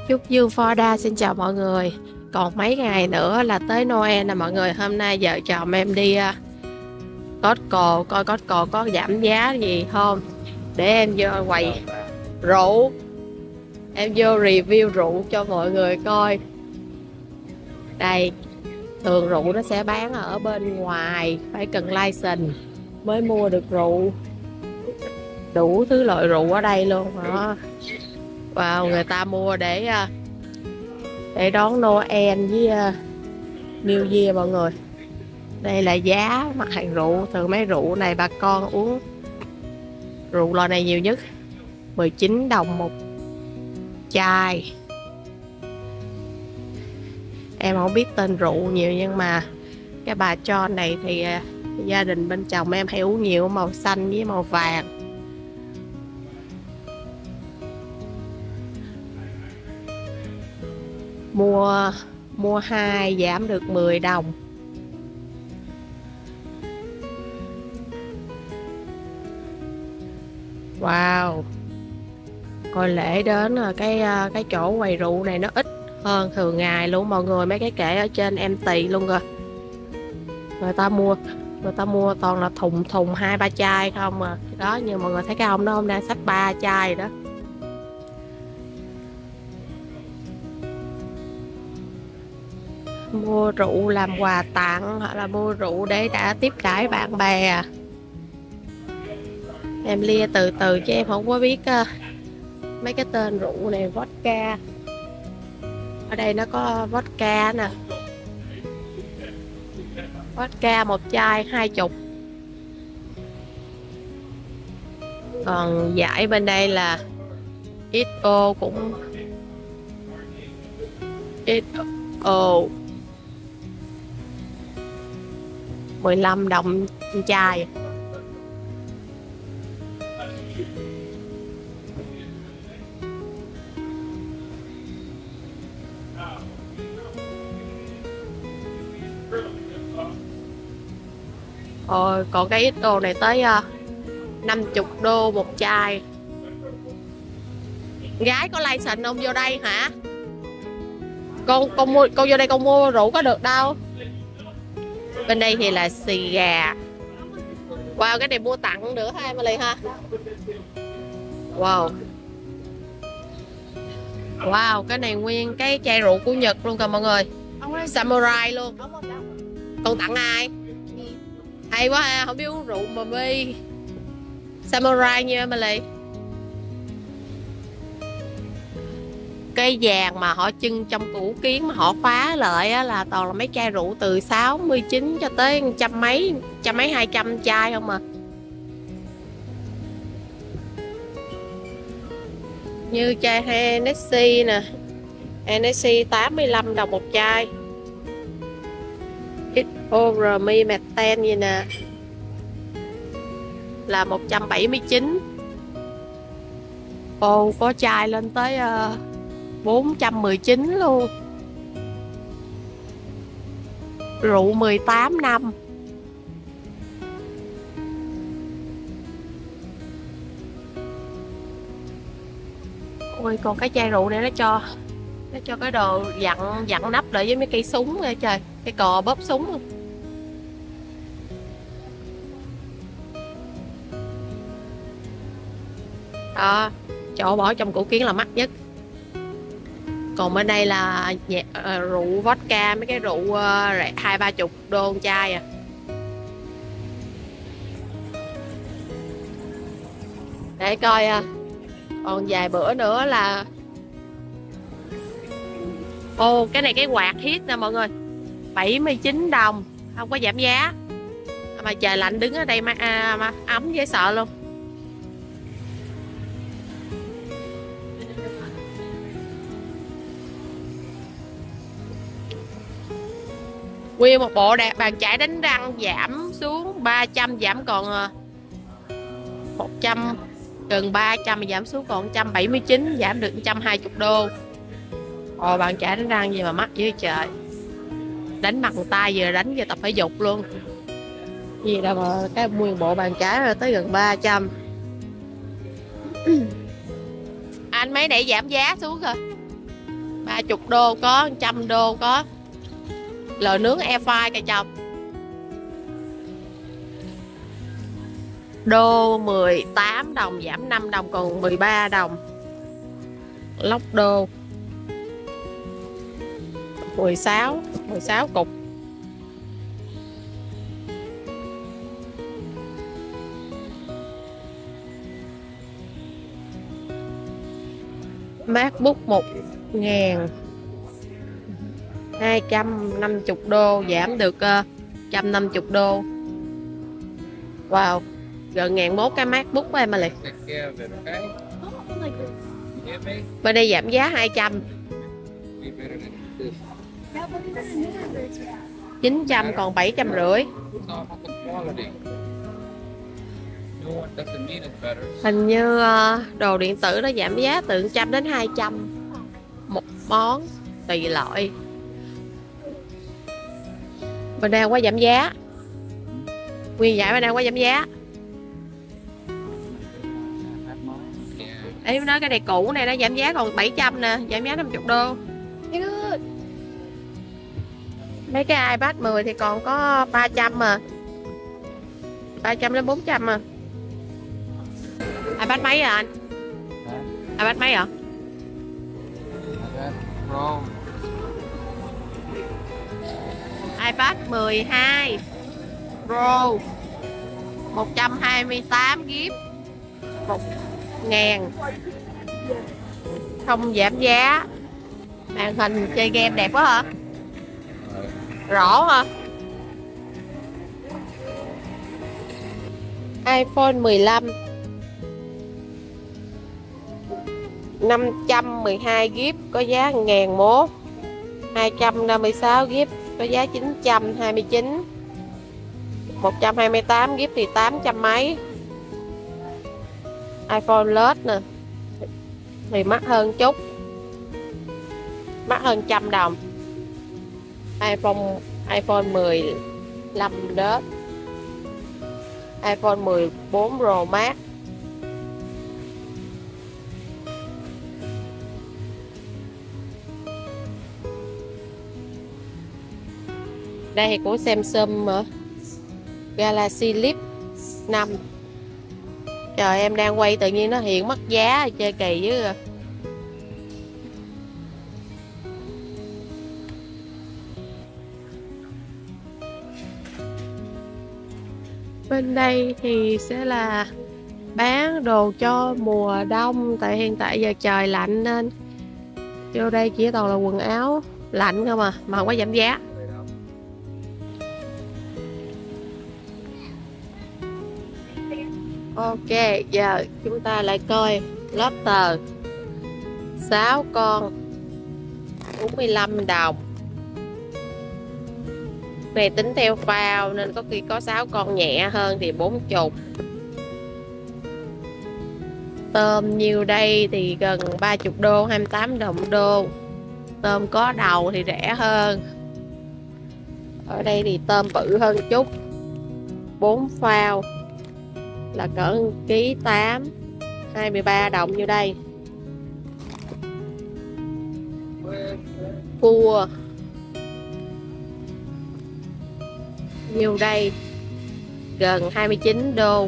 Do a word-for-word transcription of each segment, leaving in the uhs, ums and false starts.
Chúc Dương Florida xin chào mọi người. Còn mấy ngày nữa là tới Noel nè mọi người. Hôm nay vợ chồng em đi uh, Costco coi Costco có giảm giá gì không, để em vô quầy rượu, em vô review rượu cho mọi người coi. Đây, thường rượu nó sẽ bán ở bên ngoài, phải cần license mới mua được rượu. Đủ thứ loại rượu ở đây luôn hả. Wow, người ta mua để uh, để đón Noel với uh, New Year mọi người. Đây là giá mặt hàng rượu. Thường mấy rượu này bà con uống rượu loại này nhiều nhất, mười chín đồng một chai. Em không biết tên rượu nhiều, nhưng mà cái bà cho này thì uh, gia đình bên chồng em hay uống nhiều, màu xanh với màu vàng. Mua mua hai giảm được mười đồng. Wow. Coi lễ đến cái cái chỗ quầy rượu này nó ít hơn thường ngày luôn mọi người. Mấy cái kệ ở trên em tì luôn rồi. Người ta mua người ta mua toàn là thùng thùng hai ba chai không à. Đó, như mọi người thấy cái ông đó, ông đang xách ba chai đó. Mua rượu làm quà tặng hoặc là mua rượu để đã tiếp đãi bạn bè. Em lia từ từ chứ em không có biết uh, mấy cái tên rượu này. Vodka, ở đây nó có vodka nè. Vodka một chai hai chục. Còn giải bên đây là ích ô, cũng ích ô mười lăm đồng chai. Ôi, còn cái ích ô này tới uh, năm mươi đô một chai. Gái có license không vô đây hả? Con con mua con vô đây con mua rượu có được đâu. Bên đây thì là xì gà. Wow, cái này mua tặng được ha Emily ha. Wow. Wow, cái này nguyên cái chai rượu của Nhật luôn kìa mọi người. Samurai luôn. Con tặng ai? Hay quá ha, không biết uống rượu mà mi. Samurai như Emily. Cái vàng mà họ trưng trong tủ kiến mà họ phá lại á, là toàn là mấy chai rượu từ sáu mươi chín cho tới trăm mấy, trăm mấy hai trăm chai không à. Như chai Hennessy nè, Hennessy tám mươi lăm đồng một chai. Ormi Meten gì nè là một trăm bảy mươi chín. Ồ, có chai lên tới uh, bốn trăm mười chín luôn. Rượu mười tám năm. Ôi, còn cái chai rượu này nó cho nó cho cái đồ dặn dặn nắp lại với mấy cây súng kìa trời, cái cò bóp súng luôn. Đó, chỗ bỏ trong củ kiến là mắc nhất. Còn bên đây là nhẹ, uh, rượu vodka, mấy cái rượu uh, hai ba chục đô một chai à. Để coi uh, còn vài bữa nữa là. Ô, cái này cái quạt hit nè mọi người, bảy mươi chín đồng, không có giảm giá. Mà trời lạnh đứng ở đây mà, à, mà ấm dễ sợ luôn. Nguyên một bộ đẹp bàn chải đánh răng giảm xuống ba trăm, giảm còn một trăm, gần ba trăm, giảm xuống còn một trăm bảy mươi chín, giảm được một trăm hai mươi đô. Ồ, bàn chải đánh răng gì mà mắc dữ trời. Đánh bằng tay vừa đánh vừa tập thể dục luôn. Gì đâu mà cái nguyên bộ bàn chải là tới gần ba trăm. Anh mấy để giảm giá xuống rồi. ba chục đô có, trăm đô có. Lò nướng air fry cây chồng. Đô mười tám đồng giảm năm đồng còn mười ba đồng. Lóc đô mười sáu, mười sáu cục. MacBook một ngàn hai trăm năm mươi đô, giảm được uh, một trăm năm mươi đô. Wow, gần ngàn mốt cái MacBook của em mà liền. Bên đây giảm giá hai trăm, chín trăm còn bảy trăm rưỡi. Hình như uh, đồ điện tử nó giảm giá từ một trăm đến hai trăm một món, tùy loại. Bên đây không có giảm giá. Nguyên giải bên đây không có giảm giá. Em nói cái này cũ này nó giảm giá còn bảy trăm nè, giảm giá năm mươi đô. Mấy cái iPad mười thì còn có ba trăm mà. ba trăm đến bốn trăm mà. iPad mấy rồi anh? Hả? iPad mấy rồi? Pro. iPad mười hai Pro một trăm hai mươi tám gi ga bai một ngàn, không giảm giá. Màn hình chơi game đẹp quá hả? Rõ hả? iPhone mười lăm năm trăm mười hai gi ga bai có giá một ngàn mốt, hai trăm năm mươi sáu gi ga bai có giá chín trăm hai mươi chín, một trăm hai mươi tám gi ga bai thì tám trăm mấy. iPhone led nè thì mắc hơn chút, mắc hơn trăm đồng. iPhone iPhone mười lăm led, iPhone mười bốn Pro Max. Đây thì của Samsung mà. Galaxy Flip năm. Trời, em đang quay tự nhiên nó hiện mất giá, chơi kỳ dữ à. Bên đây thì sẽ là bán đồ cho mùa đông, tại hiện tại giờ trời lạnh nên vô đây chỉ toàn là quần áo lạnh không à, mà không có giảm giá. Ok, giờ chúng ta lại coi lobster sáu con bốn mươi lăm đồng. Về tính theo phao nên có khi có sáu con nhẹ hơn thì bốn mươi. Tôm nhiều đây thì gần ba mươi đô, hai mươi tám đồng đô. Tôm có đầu thì rẻ hơn. Ở đây thì tôm bự hơn chút, bốn phao là cỡ ký tám, hai mươi ba đồng như đây. Cua nhiều đây gần hai mươi chín đô,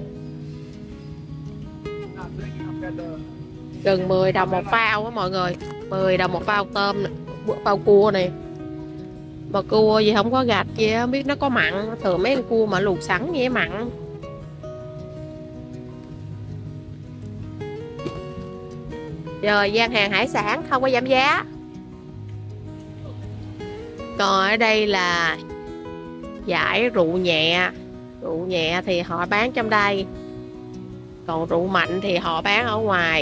gần mười đồng một phao á mọi người. Mười đồng một phao tôm này, phao cua này. Mà cua gì không có gạch gì á, không biết nó có mặn. Thường mấy con cua mà luộc sẵn vậy mặn. Rồi gian hàng hải sản không có giảm giá. Còn ở đây là giải rượu nhẹ. Rượu nhẹ thì họ bán trong đây, còn rượu mạnh thì họ bán ở ngoài.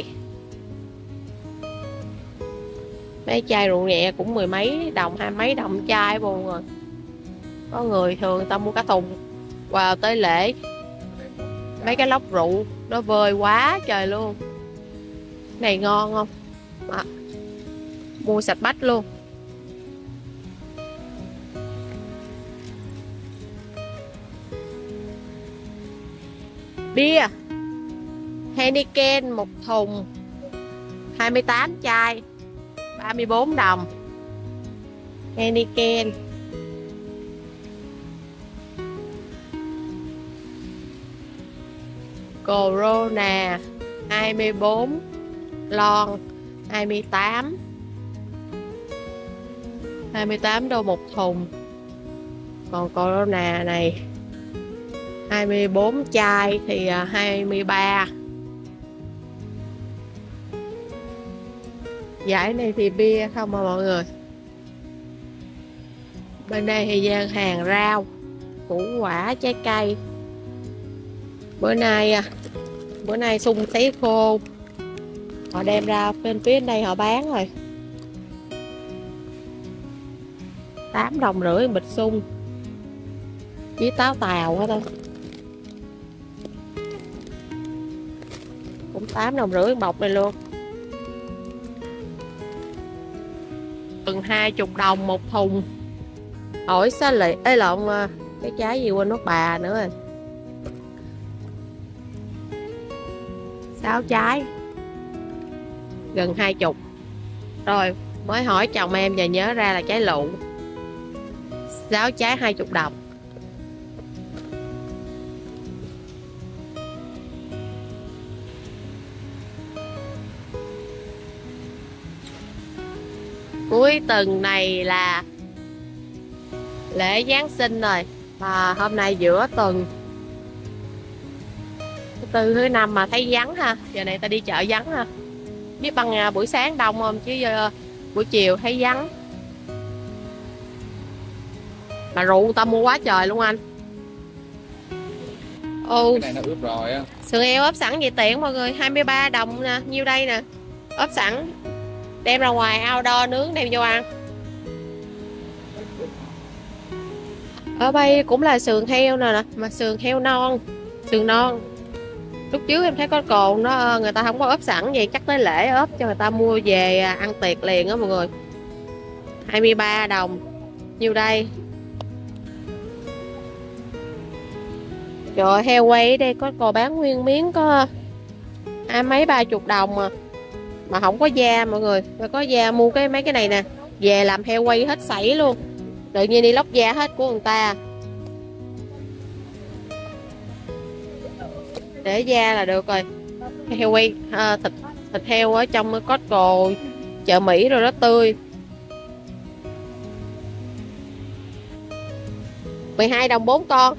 Mấy chai rượu nhẹ cũng mười mấy đồng, hai mấy đồng chai luôn rồi. Có người thường người ta mua cả thùng. Vào tới lễ mấy cái lốc rượu nó vơi quá trời luôn. Này ngon không mà, mua sạch bách luôn. Bia Heineken một thùng hai mươi tám chai ba mươi bốn đồng. Heineken. Corona hai mươi bốn lon hai mươi tám. hai mươi tám đô một thùng. Còn Corona này hai mươi bốn chai thì hai mươi ba. Giải này thì bia không à mọi người. Bên đây thì gian hàng rau, củ quả, trái cây. Bữa nay bữa nay sung sấy khô họ đem ra bên phía đây họ bán rồi. Tám đồng rưỡi bịch sung với táo tàu hết thôi. Cũng tám đồng rưỡi bọc này luôn. Gần hai chục đồng một thùng. Hỏi sao lại ê lộn cái trái gì quên mất bà nữa rồi. Sáu trái gần hai chục. Rồi mới hỏi chồng em và nhớ ra là trái lụ. Sáu trái hai chục đồng. Cuối tuần này là lễ Giáng sinh rồi. Và hôm nay giữa tuần thứ tư thứ năm mà thấy vắng ha. Giờ này ta đi chợ vắng ha. Biết bằng buổi sáng đông không chứ giờ, buổi chiều thấy vắng. Mà rượu ta mua quá trời luôn anh. Ô, cái này nó ướp rồi á. sườn heo ốp sẵn vậy tiện mọi người, hai mươi ba đồng nè, nhiêu đây nè. Ốp sẵn đem ra ngoài outdoor nướng đem vô ăn. Ở đây cũng là sườn heo nè, mà sườn heo non, sườn non. Lúc trước em thấy có cồn nó người ta không có ốp sẵn vậy, chắc tới lễ ốp cho người ta mua về ăn tiệc liền á mọi người. hai mươi ba đồng. Nhiêu đây? Trời ơi, heo quay ở đây có cò bán nguyên miếng có hai mấy ba chục đồng mà mà không có da mọi người. Rồi có da mua cái mấy cái này nè, về làm heo quay hết sảy luôn, tự nhiên đi lóc da hết của người ta, để da là được rồi. Heo quay à, thịt thịt heo ở trong Costco chợ Mỹ rồi đó, tươi. mười hai đồng bốn con.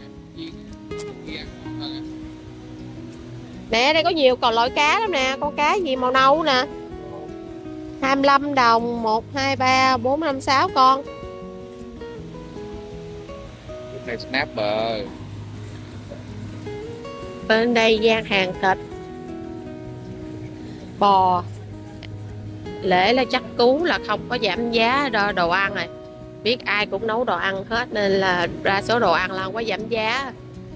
Nè đây có nhiều còn loại cá lắm nè, con cá gì màu nâu nè. hai mươi lăm đồng, một, hai, ba, bốn, năm, sáu con. Này snapper. Bên đây gian hàng thịt bò. Lễ là chắc cú là không có giảm giá đồ, đồ ăn này. Biết ai cũng nấu đồ ăn hết nên là đa số đồ ăn là không có giảm giá.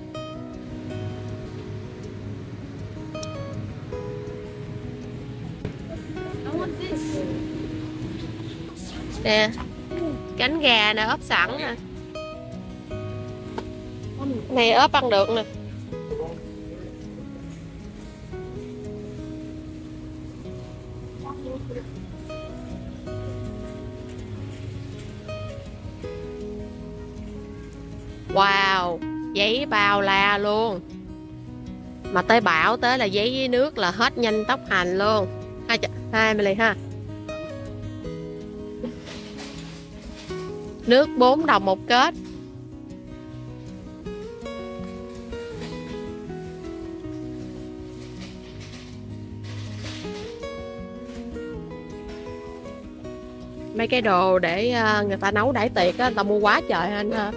Nè, cánh gà nè, ốp sẵn nè. Này ốp ăn được nè. Wow, giấy bao la luôn. Mà tới bão tới là giấy với nước là hết nhanh tốc hành luôn. Hai hai mươi ha. Nước bốn đồng một kết. Mấy cái đồ để người ta nấu đãi tiệc á, người ta mua quá trời anh ha.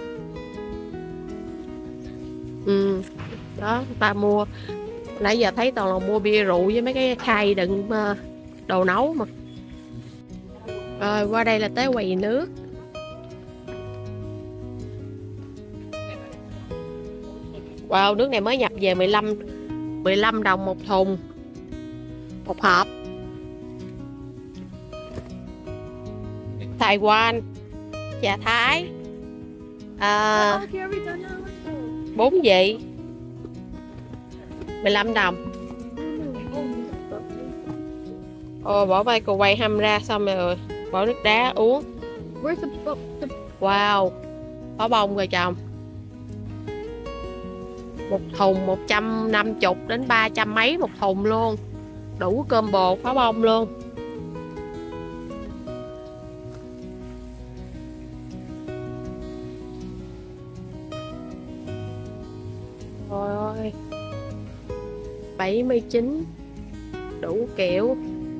Ừ, đó người ta mua. Nãy giờ thấy toàn là mua bia rượu với mấy cái khay đựng đồ nấu mà. Rồi qua đây là tới quầy nước. Wow, nước này mới nhập về mười lăm mười lăm đồng một thùng. Một hộp. Đài Loan, trà Thái, à, bốn vị, mười lăm đồng. Ồ, bỏ bay cô quay hâm ra xong rồi. bỏ nước đá uống. Where's the book? The... Wow, có bông rồi chồng. Một thùng một trăm năm mươi đến ba trăm mấy một thùng luôn. Đủ combo phá bông luôn. Trời ơi, bảy mươi chín đủ kiểu.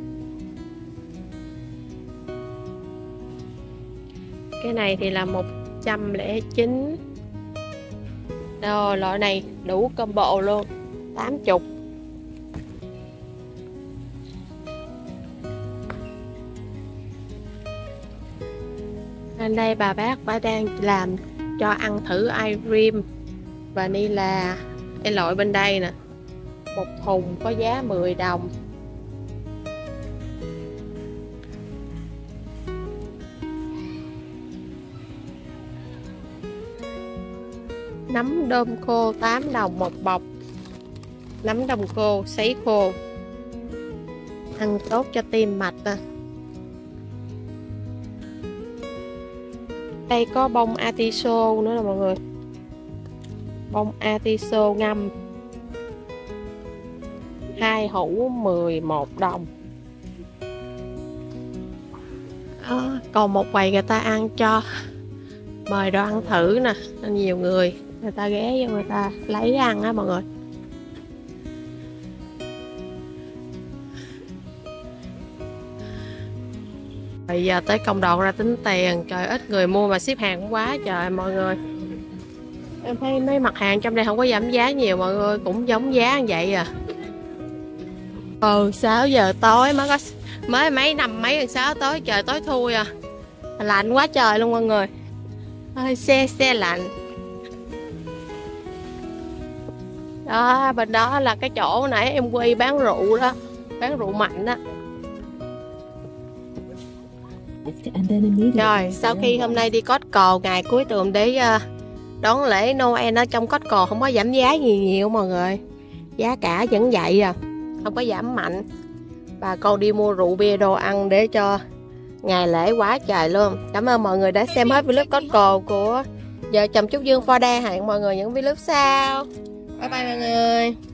Cái này thì là một trăm lẻ chín. Rồi loại này đủ combo luôn, tám mươi. Bên đây bà bác bà đang làm cho ăn thử ice cream vanilla. Cái loại bên đây nè, một thùng có giá mười đồng. Nấm đom khô tám đồng một bọc. Nấm đồng khô sấy khô, ăn tốt cho tim mạch à. Đây có bông atiso nữa nè mọi người. Bông atiso ngâm, hai hũ mười một đồng. À, còn một quầy người ta ăn cho mời đồ ăn thử nè, nên nhiều người người ta ghé vô người ta lấy ăn á mọi người. Bây giờ tới công đoạn ra tính tiền. Trời, ít người mua mà ship hàng cũng quá trời mọi người. Em thấy mấy mặt hàng trong đây không có giảm giá nhiều mọi người, cũng giống giá như vậy à. Ừ, sáu giờ tối mới có, mới mấy năm mấy gần sáu tối, trời tối thui à. Lạnh quá trời luôn mọi người. Ơi, xe xe lạnh. Đó, bên đó là cái chỗ nãy em quay bán rượu đó, bán rượu mạnh đó. Rồi, sau khi hôm nay đi Costco ngày cuối tuần để uh, đón lễ Noel ở trong Costco, không có giảm giá gì nhiều mọi người. Giá cả vẫn vậy à, không có giảm mạnh. Bà con đi mua rượu bia đồ ăn để cho ngày lễ quá trời luôn. Cảm ơn mọi người đã xem hết vlog Costco của vợ chồng Trúc Dương Phò Đa. Hẹn mọi người những vlog sau. Bye bye mọi người.